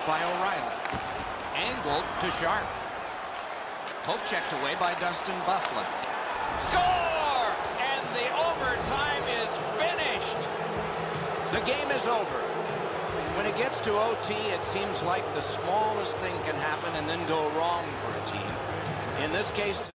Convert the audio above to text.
by O'Reilly. Angled to Sharp. Poke checked away by Dustin Byfuglien. Score! And the overtime is finished. The game is over. When it gets to OT, it seems like the smallest thing can happen and then go wrong for a team. In this case,